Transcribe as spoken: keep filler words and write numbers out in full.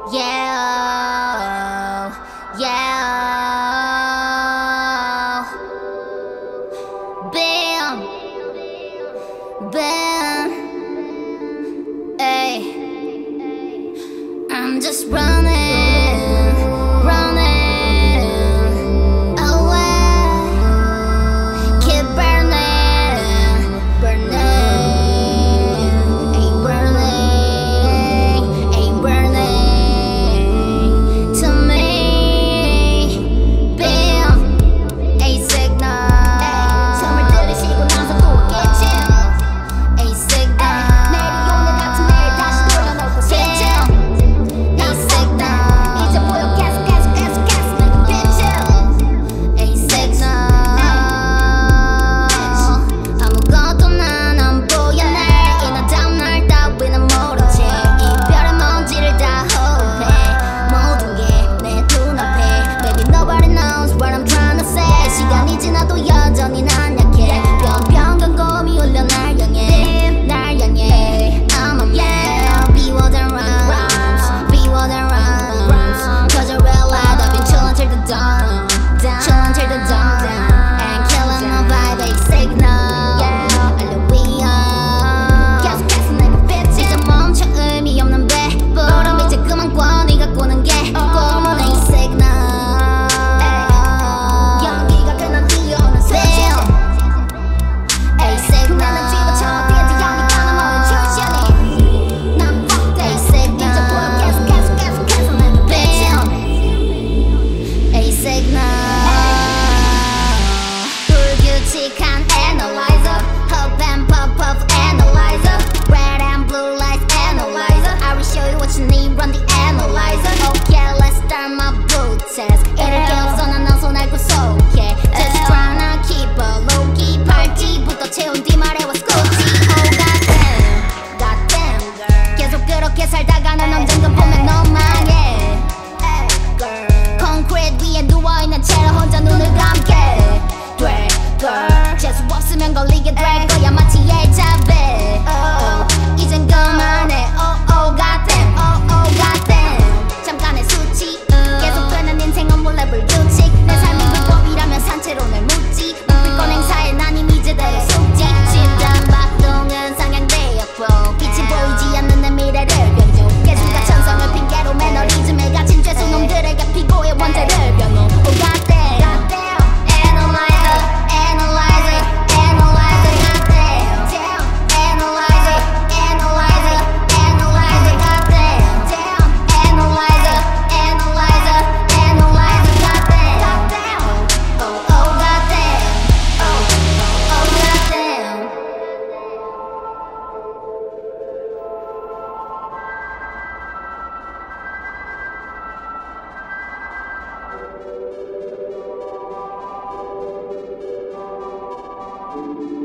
Yeah, yeah. Bam, bam. Ay, I'm just running, running away. Keep burning, burning. Ain't burning, ain't burning to me. Bam, a signal. 숨을 들이쉬고 나서 또 오겠지. A signal. 내일이 오늘 같은 내일 다시 돌려놓고 싶지. A signal. 이제 보여 계속 계속 계속 계속 내게 빛을. A signal. 아무것도 난 안 보여 내일 이나 다음 날 따위는 모르지. 이별의 먼지를 다 호흡해 모든 게 내 눈앞에. Baby nobody knows what I'm trying to say. 시간이 지나도 여전히 난 약해. 뿅뿅 경고음이 울려 날 향해 날 향해. I'm a yeah. Be what I rhymes, be what I rhymes. Cause I realize I've been chillin' till the dawn, chillin' till the dawn, and killing my vibe. A signal, 할로윈. 계속해서 내게 빛이 이제 멈춰 의미 없는 배부름. 이제 그만 꿔 네가 꾸는 게 꿈은 A signal. 연기가 그냥 뛰어오는 스위치. A signal. 나는 집어쳐 뛰지 않으니까 난 모든 주시하니. 난 fucked it. A signal. 이제 보여 계속 계속 계속 계속 내게 빛이. A signal. 불규칙한 analyzer. Pop and pop of analyzer. Red and blue lights analyzer. I will show you what you need, run the analyzer. Okay, let's start my blue test. 이럴 게 없어 난 너 손 앓고 속해. Just tryna keep a low key. 팔찌부터 채운 뒤 말해 what's Gucci. Oh goddamn, goddamn girl. 계속 그렇게 살다가는 언젠가 보면 넌 망해. 콘크리트 위에 누워있는 채로 혼자 눈을 감게 돼 girl. 재수 없으면 걸리게 될 거야 마치 엘자베. oh, 이젠 그만해. oh oh goddamn, oh oh goddamn. 잠깐의 수치 계속되는 인생은 몰래 불규칙. 내 삶이 불법이라면 산채로 날 묻지. 불권 행사에 난 이미 제대로 속지. 심장 박동은 상향되었고 빛이 보이지 않는 내 미래를 변조. 개수가 천성을 핑계로 매너리즘에 갇힌 죄수놈들에게 피고의 원죄를 변호. oh goddamn, goddamn. Analyzer, analyzer, analyzer, goddamn. Damn, analyzer, analyzer, analyzer, goddamn. Damn, analyzer, analyzer, analyzer, goddamn. Goddamn. Oh, oh, goddamn. Oh, oh, goddamn. Thank you.